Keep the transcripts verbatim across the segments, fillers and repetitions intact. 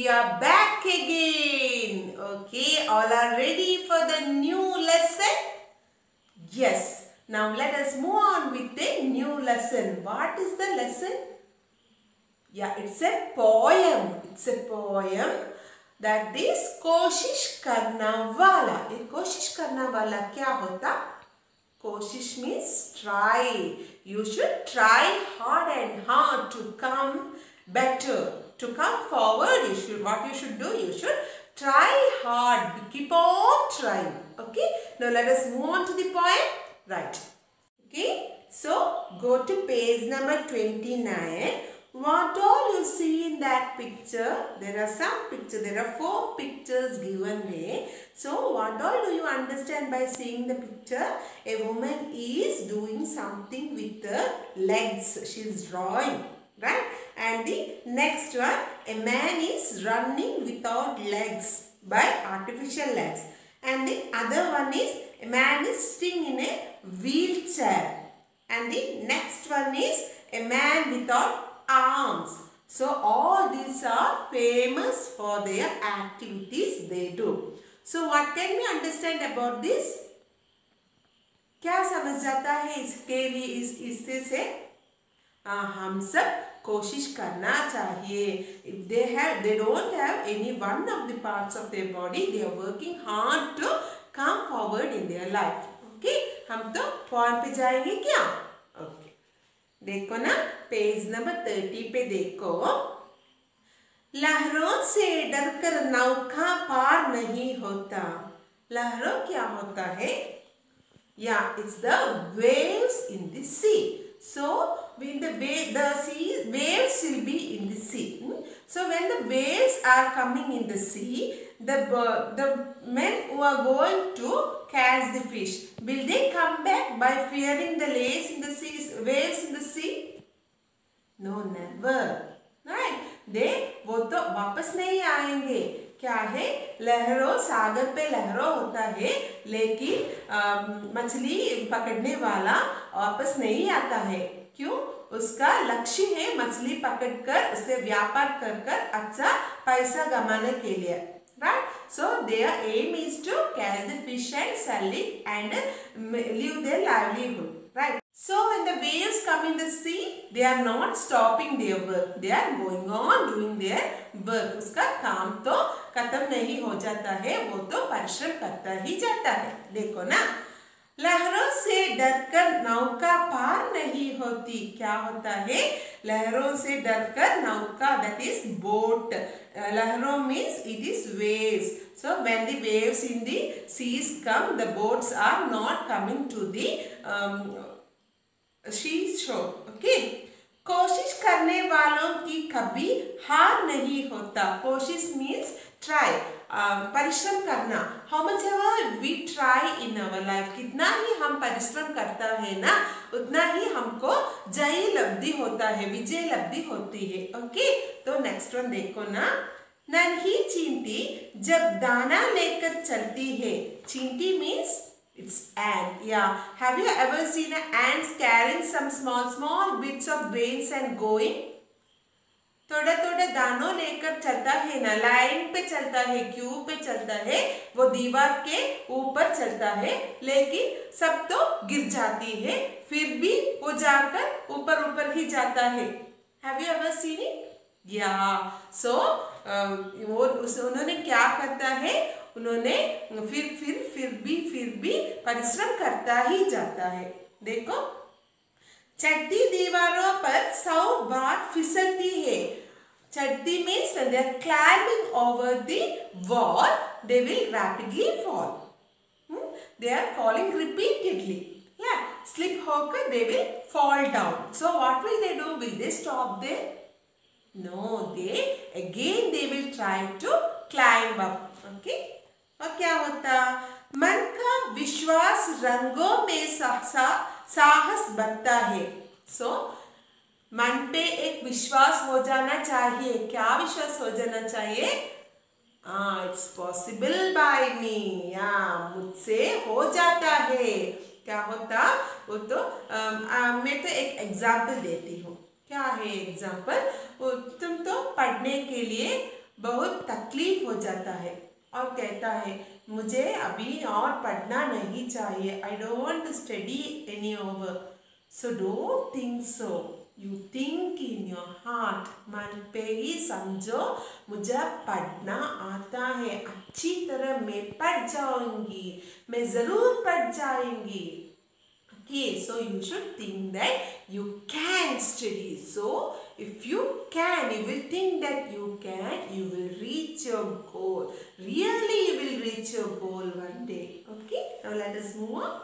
we are back again. Okay, all are ready for the new lesson? Yes. Now let us move on with the new lesson. What is the lesson? Yeah, it's a poem. It's a poem that is कोशिश करना वाला. ये कोशिश करना वाला क्या होता? कोशिश means try. You should try hard and hard to come better, to come forward. You should, what you should do, you should try hard. Keep on trying. Okay. Now let us move on to the poem. Right. Okay. So go to page number twenty-nine. What all you see in that picture? There are some pictures. There are four pictures given there. So what all do you understand by seeing the picture? A woman is doing something with her legs. She is drawing, right? And the next one, a man is running without legs by artificial legs. And the other one is a man is sitting in a wheelchair. And the next one is a man without arms. So all these are famous for their activities they do. So what can we understand about this? क्या समझ जाता है इसके लिए इस इससे से आ, हम सब कोशिश करना चाहिए. If they have they don't have any one of the parts of their body, they are working hard to come forward in their life. Okay, हम तो पॉइंट पे जाएंगे क्या? Okay. देखो ना पेज नंबर थर्टी पे देखो. लहरों से डरकर नौका पार नहीं होता. लहरों क्या होता है? Yeah, it's the waves in the sea. So when the wave, the sea waves will be in the sea. So when the waves are coming in the sea, the the men who are going to catch the fish, will they come back by fearing the waves in the sea? Waves in the sea? No, never. Right? They वो तो वापस नहीं आएंगे. क्या है? लहरों, सागर पे लहरों होता है, लेकिन मछली पकड़ने वाला वापस नहीं आता है. क्यों? उसका लक्ष्य है मछली पकड़कर उसे व्यापार कर कर अच्छा पैसा कमाने के लिए. Right? So their aim is to catch the fish and sell it and live their livelihood. Right? So when the waves come in the sea, they are not stopping their work. They are going on doing their work. उसका काम तो खत्म नहीं हो जाता है, वो तो परिश्रम करता ही जाता है. देखो ना, लहरों से डरकर नौका पार नहीं होती. क्या होता है? लहरों से डरकर नौका, that is boat. लहरों means it is waves. So when the waves in the seas come, the boats are not coming to the um, seashore. Okay. कोशिश करने वालों की कभी हार नहीं होता. कोशिश means try. Uh, परिश्रम करना. How much ever we try in our life, कितना ही हम परिश्रम करता है ना, उतना ही हमको जय लब्धि होता है, विजय लब्धि होती है. ओके, तो नेक्स्ट वन देखो ना. नन्ही चींटी जब दाना लेकर चलती है. चींटी means it's ant. Yeah, have you ever seen an ants carrying some small small bits of grains and going? थोड़ा थोड़ा दानों लेकर चलता है ना, लाइन पे चलता है, क्यू पे चलता है, वो दीवार के ऊपर चलता है, लेकिन सब तो गिर जाती है, फिर भी वो जाकर ऊपर ऊपर ही जाता है. Have you ever seen it? Yeah. So वो उस उन्होंने क्या करता है? उन्होंने फिर फिर फिर भी फिर भी परिश्रम करता ही जाता है. देखो, चढ़ती दीवारों पर सौ बार फिसलती है. चढ़ती means when they are climbing over the wall, they will rapidly fall. Hmm? They are falling repeatedly. Yeah, slip होकर they will fall down. So what will they do? Will they stop there? No, they again they will try to climb up. Okay? और क्या होता? मन का विश्वास रंगों में साहसा साहस बढ़ता है. सो so, मन पे एक विश्वास हो जाना चाहिए. क्या विश्वास हो जाना चाहिए? हाँ, इट्स पॉसिबल बाय मी. या मुझसे हो जाता है. क्या होता? वो तो आ, आ, मैं तो एक एग्जाम्पल देती हूँ. क्या है एग्जाम्पल? तुम तो पढ़ने के लिए बहुत तकलीफ हो जाता है और कहता है मुझे अभी और पढ़ना नहीं चाहिए, I don't want to study any over. So don't think so, you think in your heart, मन पे ही समझो मुझे पढ़ना आता है, अच्छी तरह मैं पढ़ जाऊंगी, मैं जरूर पढ़ जाएंगी। Okay, so you should think that you can study. So if you can, you will think that you can, you will reach your goal. Really, you will reach your goal one day. Okay, now let us move on.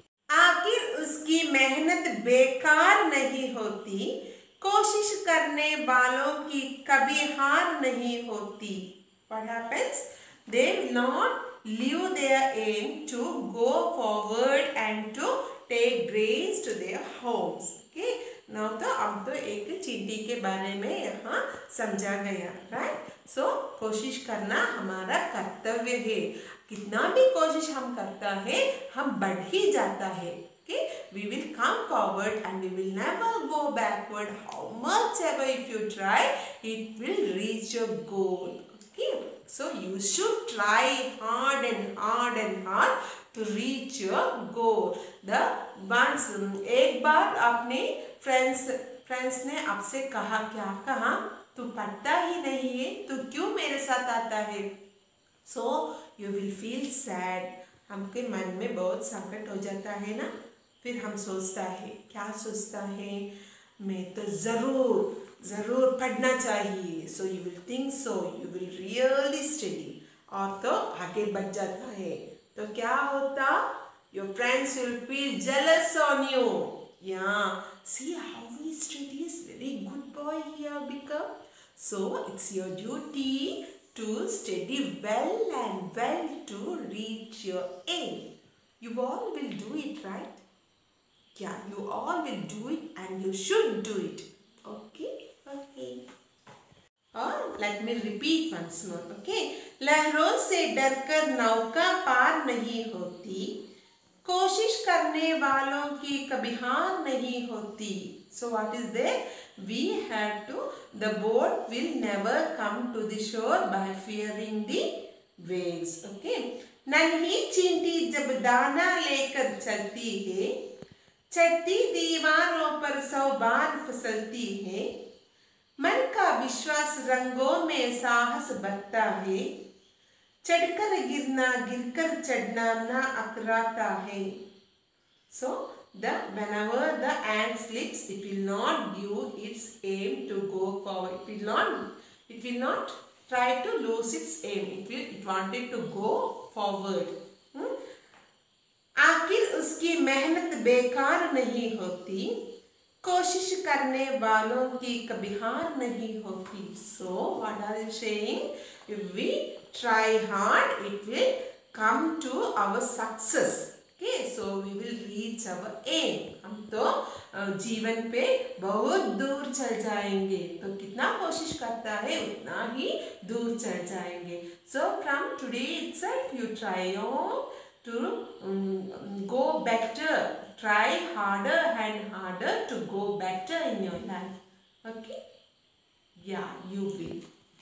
आखिर उसकी मेहनत बेकार नहीं होती, कोशिश करने वालों की कभी हार नहीं होती। What happens? They will not leave their aim to go forward and to take grains to their homes. Okay? Now तो अब तो एक चींटी के बारे में यहाँ समझा गया, right? So कोशिश करना हमारा कर्तव्य है। कितना भी कोशिश हम करता है, हम बढ़ ही जाता है। Okay? We will come forward and we will never go backward. How much ever if you try, it will reach your goal. Okay? So you should try hard and hard and hard to reach your goal. The once एक बार अपने friends friends ने आपसे कहा, क्या कहा? तू पढ़ता ही नहीं है, तू क्यों मेरे साथ आता है? So you will feel sad. हमके मन में बहुत संकट हो जाता है ना। फिर हम सोचता है, क्या सोचता है? मैं तो जरूर जरूर पढ़ना चाहिए। So you will think so, you will really study, और तो आगे बढ़ जाता है। तो क्या होता? Your friends will feel jealous on you. या see how he studies, very good boy he have become. So it's your duty to study well and well to reach your aim. You all will do it, right? Yeah, you all will do it and you should do it. Okay? Okay. और let me repeat once more. Okay? लहरों से डरकर नौका पार नहीं होती, कोशिश करने वालों की कभी हार नहीं होती. So what is there? We have to, the boat will never come to the shore by fearing the waves. Okay? नन्ही चींटी जब दाना लेकर चलती है, चढ़ती दीवारों पर सौ बार फिसलती है, मन का विश्वास रंगों में साहस बढ़ता है, चढ़कर गिरना गिरकर चढ़ना ना अकराता है. So the whenever the ant slips, it will not give its aim to go forward. It will not. It will not try to lose its aim. It will. It wanted to go forward. Hmm? आखिर उसकी मेहनत बेकार नहीं होती, कोशिश करने वालों की कभी हार नहीं होती. So what are you saying? If we try hard, it will come to our success. Okay, so we will reach our aim. हम तो जीवन पे बहुत दूर चल जाएंगे. तो कितना कोशिश करता है उतना ही दूर चल जाएंगे. So from today itself, you try on to um, go better. Try harder and harder to go better in your life. Okay? Yeah, you will.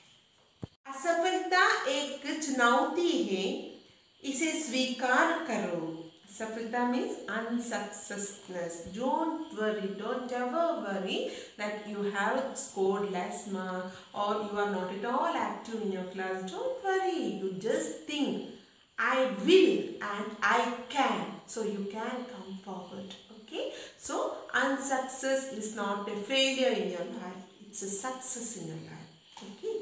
असफलता एक चुनौती है, इसे स्वीकार करो. Asafalta means unsuccessfulness. Don't worry, don't ever worry that you have scored less mark or you are not at all active in your class. Don't worry. You just think, I will and I can. So you can come forward. Okay? So unsuccess is not a failure in your life. It's a success in your life. Okay?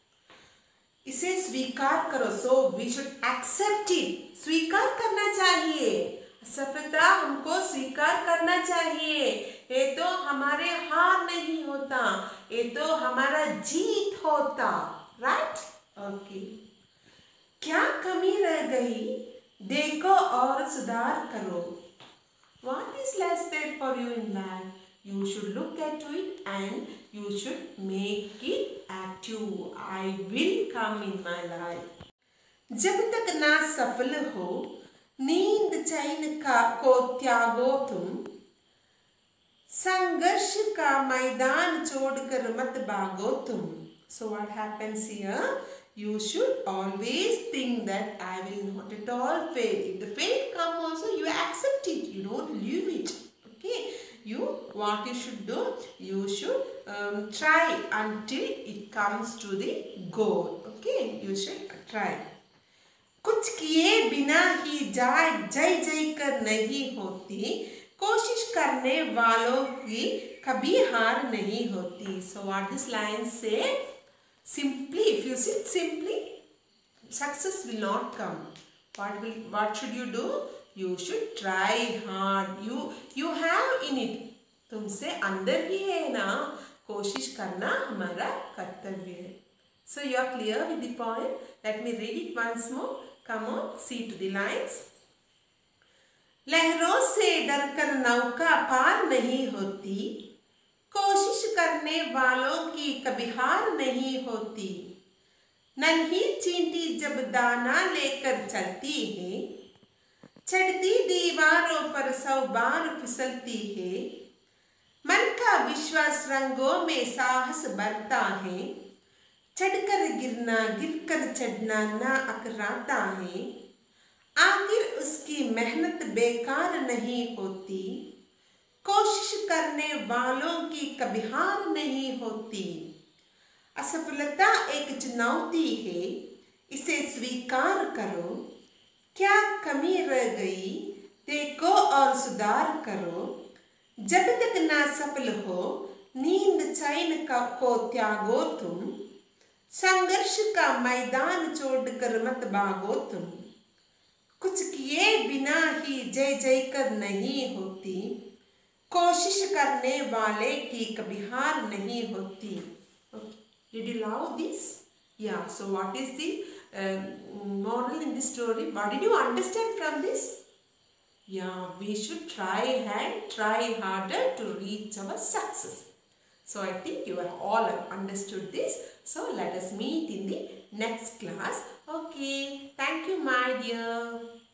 इसे स्वीकार करो. So we should accept it. स्वीकार करना चाहिए. सफलता हमको स्वीकार करना चाहिए. ये तो हमारे हार नहीं होता, ये तो हमारा जीत होता. राइट? ओके. क्या कमी रह गई, देखो और सुधार करो. What is less there for you in life? You should look at it and you should make it active. I will come in my life. जब तक ना सफल हो, नींद चैन का को त्यागो तुम, संघर्ष का मैदान छोड़कर मत भागो तुम. So what happens here? You should always think that I will not at all fail. If the fail comes also, you accept it. You don't leave it. Okay. You, what you should do? You should um, try until it comes to the goal. Okay. You should try. कुछ किए बिना ही जाय जय जय कर नहीं होती, कोशिश करने वालों की कभी हार नहीं होती. So what this line say? Simply, if you sit simply, success will not come. What will, what should you do? You should try hard. You you have in it. तुमसे अंदर ही है ना, कोशिश करना हमारा कर्तव्य है. So you are clear with the point? Let me read it once more. Come on, see to the lines. लहरों से डरकर नौका पार नहीं होती, कोशिश करने वालों की कभी हार नहीं होती. नन्ही चींटी जब दाना लेकर चलती है, चढ़ती दीवारों पर सौ बार फिसलती है. मन का विश्वास रंगों में साहस बढ़ता है, चढ़कर गिरना गिरकर चढ़ना ना अकराता है. आखिर उसकी मेहनत बेकार नहीं होती, कोशिश करने वालों की कभी हार नहीं होती. असफलता एक चुनौती है, इसे स्वीकार करो. क्या कमी रह गई देखो और सुधार करो. जब तक ना सफल हो नींद चैन का को त्यागो तुम. संघर्ष का मैदान छोड़कर मत भागो तुम. कुछ किए बिना ही जय जय कर नहीं होती, कोशिश करने वाले की कभी हार नहीं होती. Did you love this? Yeah. So what is the uh, moral in this story? What did you understand from this? Yeah, we should try and try harder to reach our success. So I think you have all understood this. So let us meet in the next class. Okay. Thank you, my dear.